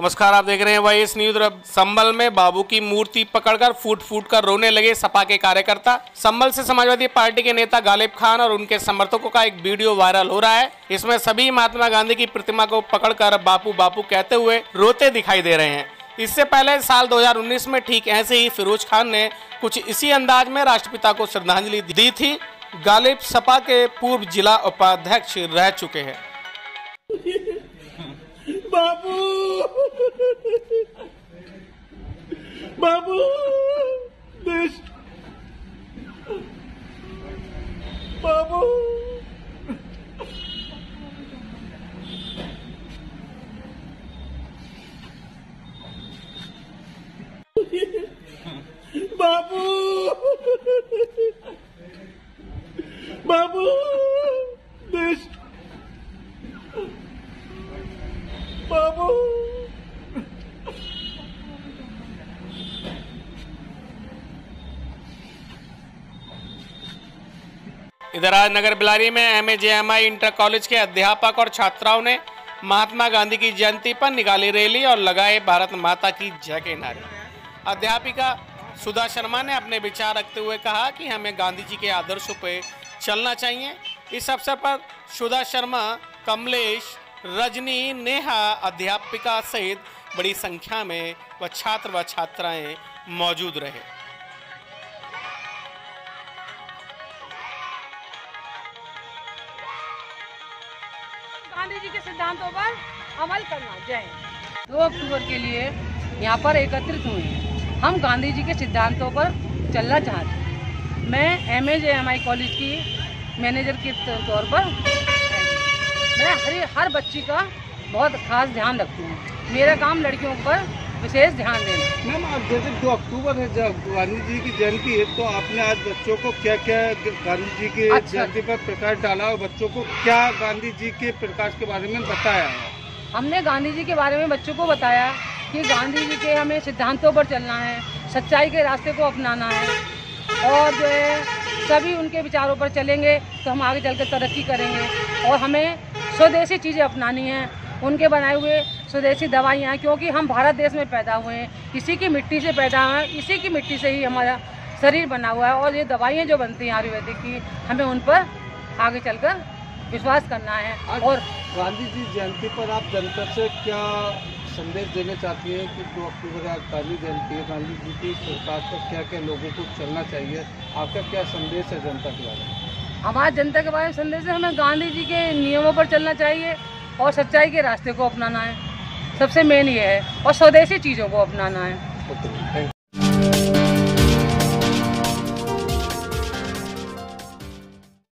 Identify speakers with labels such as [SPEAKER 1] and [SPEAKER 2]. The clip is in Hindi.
[SPEAKER 1] नमस्कार, आप देख रहे हैं वाईएस न्यूज। संभल में बाबू की मूर्ति पकड़कर फूट फूट कर रोने लगे सपा के कार्यकर्ता। संभल से समाजवादी पार्टी के नेता गालिब खान और उनके समर्थकों का एक वीडियो वायरल हो रहा है। इसमें सभी महात्मा गांधी की प्रतिमा को पकड़कर बापू बापू कहते हुए रोते दिखाई दे रहे हैं। इससे पहले साल 2019 में ठीक ऐसे ही फिरोज खान ने कुछ इसी अंदाज में राष्ट्रपिता को श्रद्धांजलि दी थी। गालिब सपा के पूर्व जिला उपाध्यक्ष रह चुके हैं।
[SPEAKER 2] बाबू बाबू देश बाबू बाबू बाबू देश बाबू
[SPEAKER 1] इधर आज नगर बिलारी में एमएजेएमआई इंटर कॉलेज के अध्यापक और छात्राओं ने महात्मा गांधी की जयंती पर निकाली रैली और लगाए भारत माता की जय के नारे। अध्यापिका सुधा शर्मा ने अपने विचार रखते हुए कहा कि हमें गांधी जी के आदर्शों पर चलना चाहिए। इस अवसर पर सुधा शर्मा, कमलेश, रजनी, नेहा, अध्यापिका सहित बड़ी संख्या में छात्र व छात्राएं मौजूद रहे।
[SPEAKER 3] गांधी जी के सिद्धांतों पर अमल करना। जय। 2 अक्टूबर के लिए यहाँ पर एकत्रित हुए हैं। हम गांधी जी के सिद्धांतों पर चलना चाहते हैं। मैं एमएजेएमआई कॉलेज की मैनेजर के तौर पर मैं हर बच्ची का बहुत खास ध्यान रखती हूँ। मेरा काम लड़कियों पर विशेष ध्यान देना।
[SPEAKER 2] मैम, आप जैसे 2 अक्टूबर है जब गांधी जी की जयंती है, तो आपने आज बच्चों को क्या क्या गांधी जी की जयंती पर प्रकाश डाला और बच्चों को क्या गांधी जी के प्रकाश के बारे में बताया है?
[SPEAKER 3] हमने गांधी जी के बारे में बच्चों को बताया कि गांधी जी के हमें सिद्धांतों पर चलना है, सच्चाई के रास्ते को अपनाना है और जो है सभी उनके विचारों पर चलेंगे तो हम आगे चलकर तरक्की करेंगे। और हमें स्वदेशी चीज़ें अपनानी हैं, उनके बनाए हुए स्वदेशी दवाइयाँ, क्योंकि हम भारत देश में पैदा हुए हैं, इसी की मिट्टी से पैदा हुए हैं, इसी की मिट्टी से ही हमारा शरीर बना हुआ है। और ये दवाइयाँ जो बनती हैं आयुर्वेदिक की, हमें उन पर आगे चलकर विश्वास करना है। और
[SPEAKER 2] गांधी जी जयंती पर आप जनता से क्या संदेश देना चाहती हैं कि 2 अक्टूबर आज गांधी जयंती है, गांधी जी की प्रकाश पर क्या क्या लोगों को चलना चाहिए? आपका क्या संदेश है जनता के बारे में?
[SPEAKER 3] हमारा जनता के बारे में संदेश है, हमें गांधी जी के नियमों पर चलना चाहिए और सच्चाई के रास्ते को अपनाना है। सबसे मेन ये है, और स्वदेशी चीज़ों को अपनाना है।